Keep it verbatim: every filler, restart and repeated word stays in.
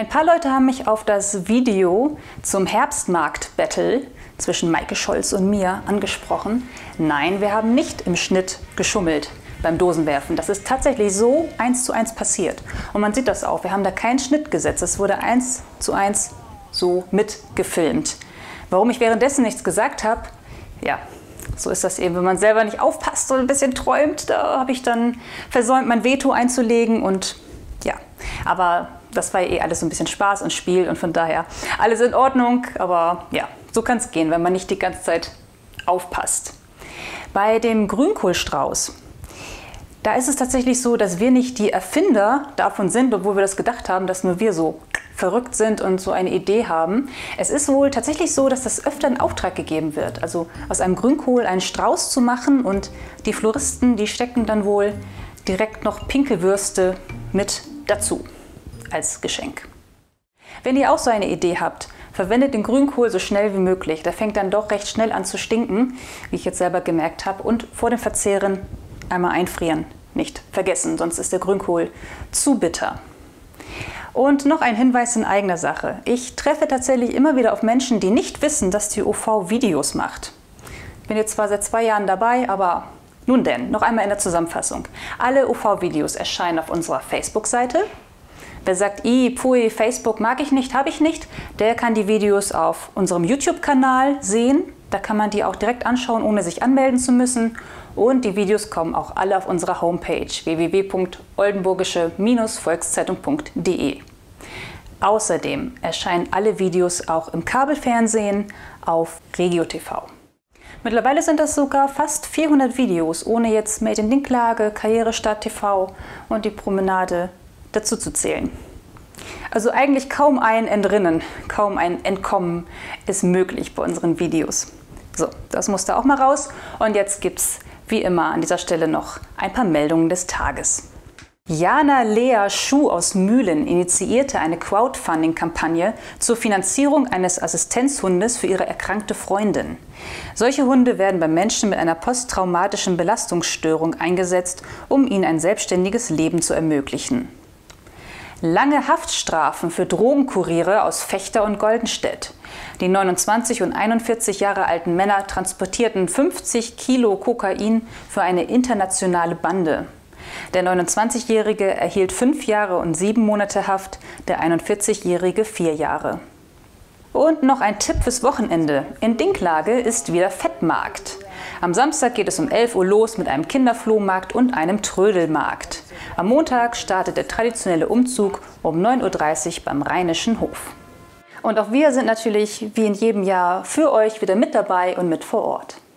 Ein paar Leute haben mich auf das Video zum Herbstmarkt-Battle zwischen Maike Scholz und mir angesprochen. Nein, wir haben nicht im Schnitt geschummelt beim Dosenwerfen. Das ist tatsächlich so eins zu eins passiert. Und man sieht das auch. Wir haben da keinen Schnitt gesetzt. Es wurde eins zu eins so mitgefilmt. Warum ich währenddessen nichts gesagt habe? Ja, so ist das eben. Wenn man selber nicht aufpasst und ein bisschen träumt, da habe ich dann versäumt, mein Veto einzulegen. Und ja, aber das war ja eh alles so ein bisschen Spaß und Spiel und von daher alles in Ordnung. Aber ja, so kann es gehen, wenn man nicht die ganze Zeit aufpasst. Bei dem Grünkohlstrauß, da ist es tatsächlich so, dass wir nicht die Erfinder davon sind, obwohl wir das gedacht haben, dass nur wir so verrückt sind und so eine Idee haben. Es ist wohl tatsächlich so, dass das öfter in Auftrag gegeben wird. Also aus einem Grünkohl einen Strauß zu machen und die Floristen, die stecken dann wohl direkt noch Pinkelwürste mit dazu als Geschenk. Wenn ihr auch so eine Idee habt, verwendet den Grünkohl so schnell wie möglich. Der fängt dann doch recht schnell an zu stinken, wie ich jetzt selber gemerkt habe. Und vor dem Verzehren einmal einfrieren. Nicht vergessen, sonst ist der Grünkohl zu bitter. Und noch ein Hinweis in eigener Sache. Ich treffe tatsächlich immer wieder auf Menschen, die nicht wissen, dass die O V Videos macht. Ich bin jetzt zwar seit zwei Jahren dabei, aber nun denn, noch einmal in der Zusammenfassung. Alle O V Videos erscheinen auf unserer Facebook-Seite. Wer sagt, i, pfui, Facebook mag ich nicht, habe ich nicht, der kann die Videos auf unserem YouTube-Kanal sehen. Da kann man die auch direkt anschauen, ohne sich anmelden zu müssen. Und die Videos kommen auch alle auf unserer Homepage w w w punkt oldenburgische Volkszeitung punkt de. Außerdem erscheinen alle Videos auch im Kabelfernsehen auf Regio T V. Mittlerweile sind das sogar fast vierhundert Videos, ohne jetzt Made in Dinklage, Karrierestadt T V und die Promenade dazu zu zählen. Also eigentlich kaum ein Entrinnen, kaum ein Entkommen ist möglich bei unseren Videos. So, das musste auch mal raus und jetzt gibt's wie immer an dieser Stelle noch ein paar Meldungen des Tages. Jana Lea Schuh aus Mühlen initiierte eine Crowdfunding-Kampagne zur Finanzierung eines Assistenzhundes für ihre erkrankte Freundin. Solche Hunde werden bei Menschen mit einer posttraumatischen Belastungsstörung eingesetzt, um ihnen ein selbstständiges Leben zu ermöglichen. Lange Haftstrafen für Drogenkuriere aus Vechta und Goldenstedt. Die neunundzwanzig und einundvierzig Jahre alten Männer transportierten fünfzig Kilo Kokain für eine internationale Bande. Der neunundzwanzigjährige erhielt fünf Jahre und sieben Monate Haft, der einundvierzigjährige vier Jahre. Und noch ein Tipp fürs Wochenende. In Dinklage ist wieder Fettmarkt. Am Samstag geht es um elf Uhr los mit einem Kinderflohmarkt und einem Trödelmarkt. Am Montag startet der traditionelle Umzug um neun Uhr dreißig beim Rheinischen Hof. Und auch wir sind natürlich wie in jedem Jahr für euch wieder mit dabei und mit vor Ort.